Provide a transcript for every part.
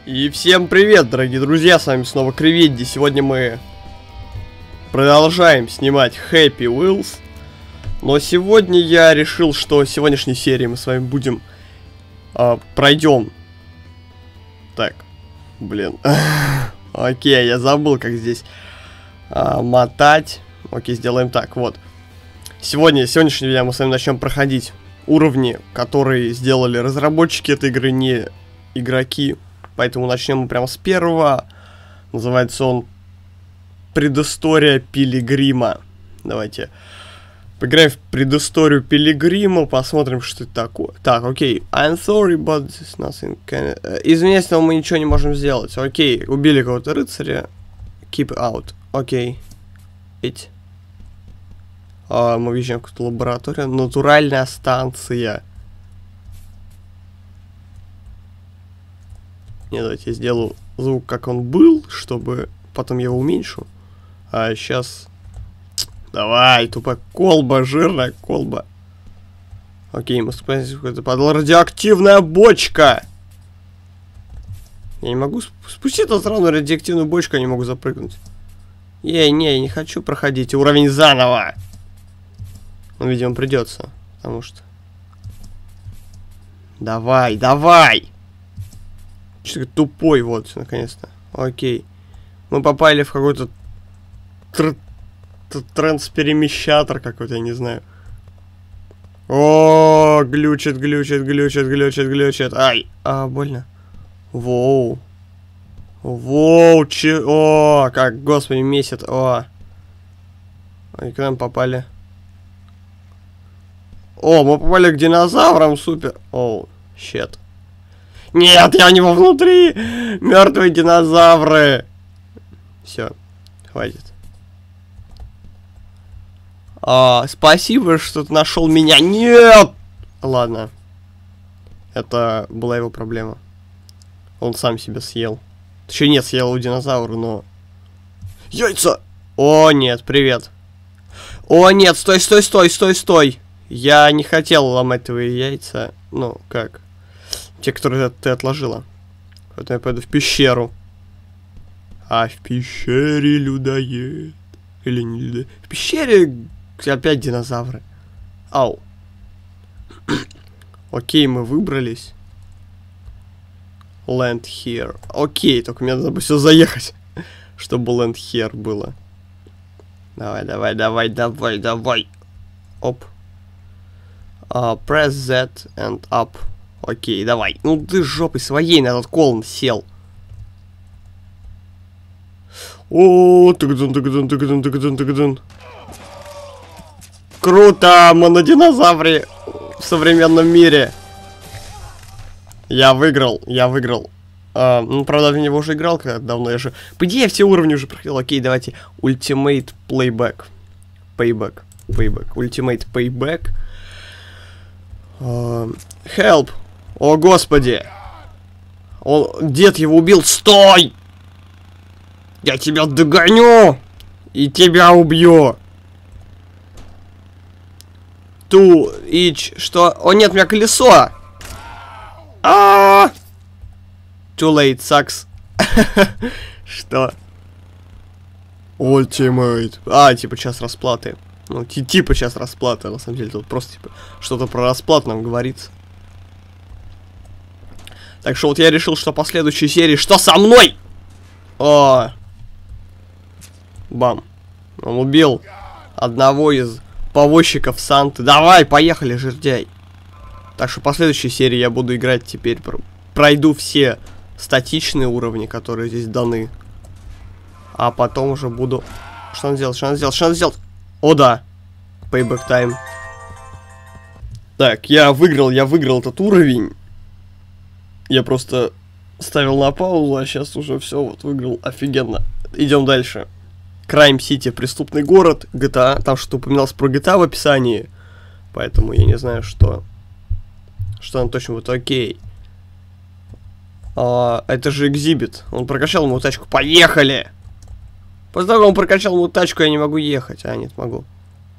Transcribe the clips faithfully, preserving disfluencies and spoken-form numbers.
И всем привет, дорогие друзья, с вами снова Кривенди. Сегодня мы продолжаем снимать Happy Wheels. Но сегодня я решил, что в сегодняшней серии мы с вами будем э, пройдем. Так, блин. Окей, я забыл, как здесь э, мотать. Окей, сделаем так, вот. Сегодня, сегодняшний видео мы с вами начнем проходить уровни, которые сделали разработчики этой игры, не игроки. Поэтому начнем мы прямо с первого. Называется он Предыстория Пилигрима. Давайте поиграем в предысторию Пилигрима, посмотрим, что это такое. Так, окей. I'm sorry, but there's nothing can... Извиняюсь, но мы ничего не можем сделать. Окей, убили кого-то рыцаря. Keep out. Окей. Ведь... А, мы въезжаем в какую-то лабораторию. Натуральная станция. Не, давайте я сделаю звук, как он был, чтобы потом я его уменьшу. А сейчас... Давай, тупая колба, жирная колба. Окей, мы спустимся в какой-то подвал. Радиоактивная бочка! Я не могу спуститься сразу на радиоактивную бочку, я не могу запрыгнуть. Ей, не, я не хочу проходить уровень заново. Ну, видимо, придется, потому что... Давай, давай! Что-то тупой, вот, наконец-то. Окей. Мы попали в какой-то тр трансперемещатор какой-то, я не знаю. О, глючит, глючит, глючит, глючит, глючит. Ай, а, больно. Воу. Воу, че... О, как, господи, месяц. О. И к нам попали. О, мы попали к динозаврам, супер. Оу, щет. Нет, я не вовнутри! Мертвые динозавры! Все, хватит. А, спасибо, что ты нашел меня. Нет! Ладно. Это была его проблема. Он сам себя съел. Еще нет, съел у динозавра, но... Яйца! О, нет, привет. О, нет, стой, стой, стой, стой, стой. Я не хотел ломать твои яйца. Ну, как? Те, которые ты отложила. Поэтому я пойду в пещеру. А в пещере людоед. Или не людоед. В пещере опять динозавры. Ау. Окей, мы выбрались. Land here. Окей, только мне надо все заехать. Чтобы land here было. Давай, давай, давай, давай, давай. Оп. Uh, press Z and up. Окей, давай. Ну ты жопой своей на этот колон сел. О, тыгдун, тыгдун, тыгдун, тыгдун, тыгдун. Круто, мы на динозавре в современном мире. Я выиграл, я выиграл. А, ну, правда, в него уже играл когда-то давно. Я же... По идее, я все уровни уже проходил. Окей, давайте. Ultimate Playback. Payback. Payback. Ultimate Payback. Uh, help. О, господи! Он, дед его убил. Стой! Я тебя догоню! И тебя убью! Ту, ич, что? О, нет, у меня колесо! А! Too late, sucks. Что? Ultimate. А, типа час расплаты. Ну, типа час расплаты, на самом деле, тут просто типа что-то про расплату нам говорится. Так что вот я решил, что по следующей серии... Что со мной? О! Бам. Он убил одного из повозчиков Санты. Давай, поехали, жердяй. Так что по следующей серии я буду играть теперь. Пройду все статичные уровни, которые здесь даны. А потом уже буду... Что он сделал? Что он сделал? Что он сделал? О, да. Payback time. Так, я выиграл, я выиграл этот уровень. Я просто ставил на паузу, а сейчас уже все, вот выиграл. Офигенно. Идем дальше. Crime City, преступный город, джи ти эй. Там что-то упоминалось про джи ти эй в описании. Поэтому я не знаю, что... Что там точно будет. Окей. А, это же экзибит. Он прокачал ему тачку. Поехали! После того, как он прокачал ему тачку, я не могу ехать. А, нет, могу.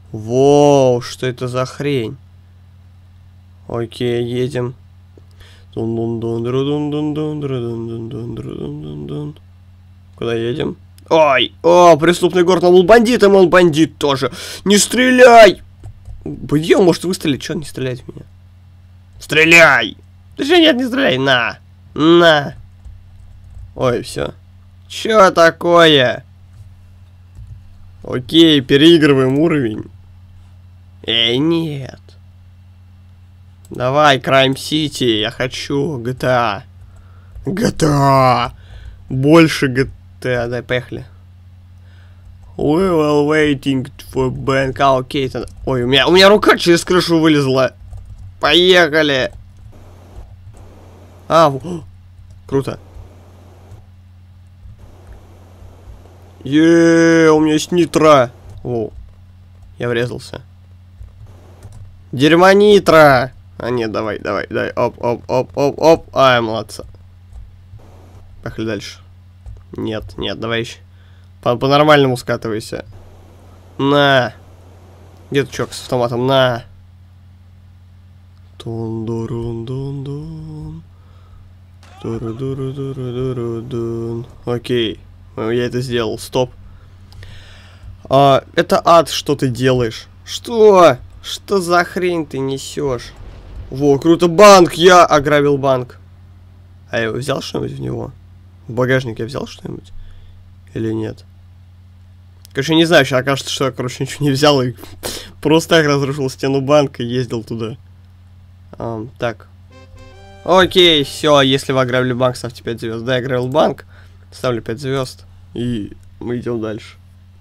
Воу, что это за хрень? Окей, едем. Куда едем? Ой, о, преступный город, он был бандитом, он бандит тоже. Не стреляй! Где он может выстрелить? Че он не стреляет в меня? Стреляй! Ты что, нет, не стреляй, на! На! Ой, все. Че такое? Окей, переигрываем уровень. Эй, нет. Давай, Crime City, я хочу джи ти эй. джи ти эй. Больше джи ти эй, дай, поехали. We were waiting for bank. А, окей, тогда... Ой, у меня, у меня рука через крышу вылезла. Поехали. А, о, круто. Еее, у меня есть нитро. О, я врезался. Дерьмо нитро. А нет, давай, давай, давай. Оп, оп, оп, оп, оп. Ай, молодца. Поехали дальше. Нет, нет, давай еще. По-нормальному скатывайся. На. Где тут чувак с автоматом? На. Окей. Я это сделал. Стоп. А, это ад, что ты делаешь? Что? Что за хрень ты несешь? Во, круто, банк! Я ограбил банк. А я взял что-нибудь в него? В багажник я взял что-нибудь? Или нет? Короче, не знаю, сейчас окажется, что я, короче, ничего не взял и просто так разрушил стену банка и ездил туда. Um, так. Окей, все, если вы ограбили банк, ставьте пять звезд. Да, я ограбил банк, ставлю пять звезд, и мы идем дальше.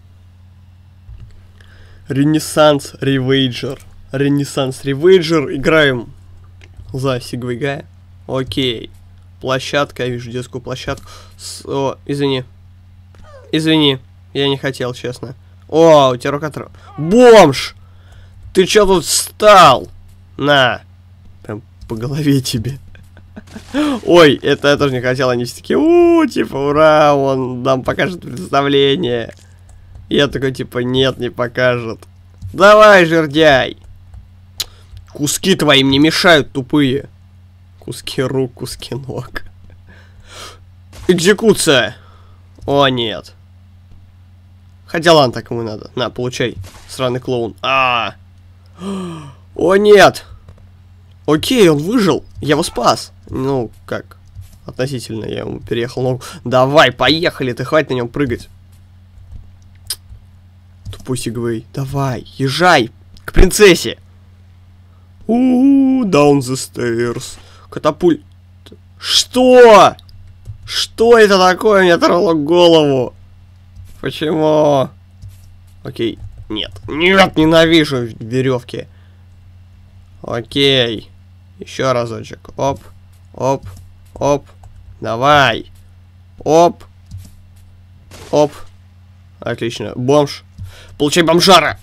Ренессанс Ревейджер. Ренессанс Ревейджер. Играем за Сигвейгая. Окей. Площадка, я вижу детскую площадку. С... О, извини. Извини, я не хотел, честно. О, у тебя рука трав... Бомж! Ты чё тут встал? На. Прям по голове тебе. Ой, это я тоже не хотел. Они все такие, у, типа, ура, он нам покажет представление. Я такой, типа, нет, не покажет. Давай, жердяй. Куски твои мне мешают, тупые. Куски рук, куски ног. Экзекуция. О, нет. Хотя ладно, так ему надо. На, получай, сраный клоун. А, -а, -а. О, нет. Окей, он выжил. Я его спас. Ну, как? Относительно, я ему переехал ногу. Давай, поехали, ты хватит на нем прыгать. Тупой Сигвей. Давай, езжай к принцессе. У-у-у, down the stairs. Катапульт. Что? Что это такое? Мне оторвало голову. Почему? Окей. Нет. Нет, ненавижу веревки. Окей. Еще разочек. Оп. Оп. Оп. Давай. Оп. Оп. Отлично. Бомж. Получай бомжара.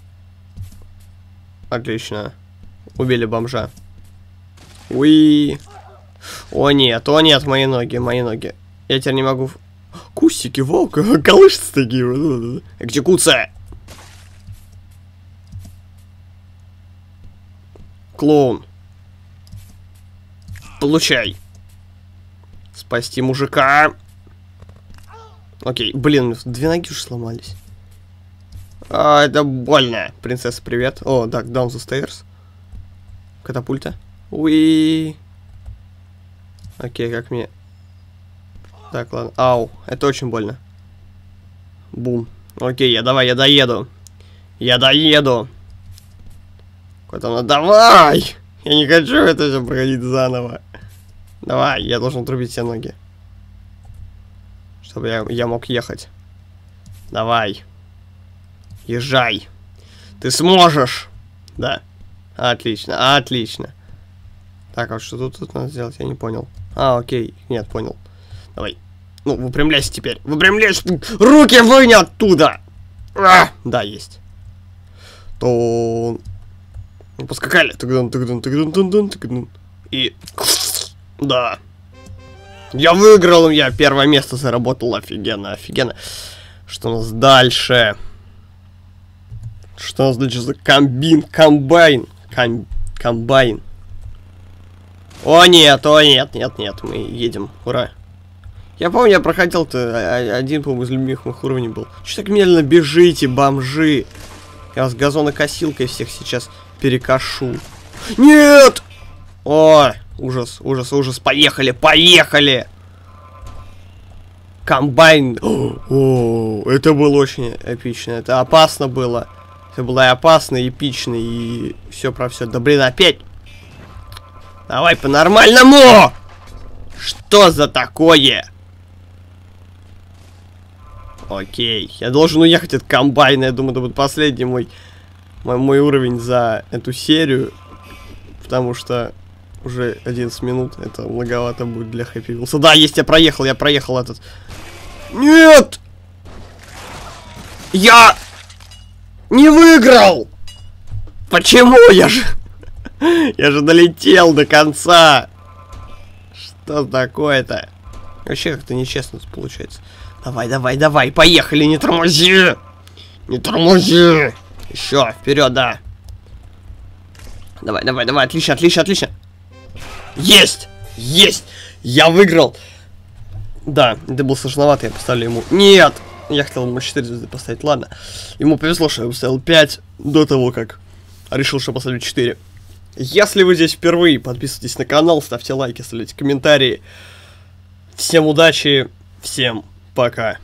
Отлично. Убили бомжа. Уи. О нет, о нет, мои ноги, мои ноги. Я теперь не могу... Кустики, волк, колышется такие. Экзекуция. Клоун. Получай. Спасти мужика. Окей, блин, две ноги уже сломались. А, это больно. Принцесса, привет. О, так, down the stairs. Катапульта. Уи. Окей, как мне... Так, ладно. Ау, это очень больно. Бум. Окей, я давай, я доеду. Я доеду. Куда надо? Давай! Я не хочу это все проходить заново. Давай, я должен отрубить все ноги. Чтобы я, я мог ехать. Давай. Езжай. Ты сможешь. Да. Отлично, отлично. Так, а что тут, тут надо сделать? Я не понял. А, окей. Нет, понял. Давай. Ну, выпрямляйся теперь. Выпрямляйся. Руки вынь оттуда. А, да, есть. То... Поскакали. Тыгдун, тыгдун, тыгдун, тыгдун, тыгдун. И... Да. Я выиграл, я первое место заработал. Офигенно, офигенно. Что у нас дальше? Что у нас дальше за комбин? Комбайн. Ком... Комбайн. О нет, о нет, нет, нет, мы едем, ура. Я помню, я проходил-то, один, по-моему, из любимых моих уровней был. Что так медленно бежите, бомжи? Я вас газонокосилкой всех сейчас перекошу. Нет! О, ужас, ужас, ужас, поехали, поехали! Комбайн. О, это было очень эпично, это опасно было. Это было и опасно, и эпично, и все про все. Да блин, опять! Давай по-нормальному! Что за такое? Окей, я должен уехать от комбайна. Я думаю, это будет последний мой, мой, мой уровень за эту серию. Потому что уже одиннадцать минут. Это многовато будет для Happy Wheels. Да, есть, я проехал, я проехал этот. Нет! Я не выиграл! Почему? Я же... Я же долетел до конца. Что такое-то? Вообще как-то нечестно получается. Давай, давай, давай, поехали, не тормози! Не тормози! Еще, вперед, да. Давай, давай, давай, отлично, отлично, отлично. Есть! Есть! Я выиграл! Да, это был сложновато, я поставлю ему... Нет! Я хотел ему четыре звезды поставить, ладно. Ему повезло, что я поставил пять до того, как решил, что поставлю четыре. Если вы здесь впервые, подписывайтесь на канал, ставьте лайки, ставьте комментарии. Всем удачи, всем пока.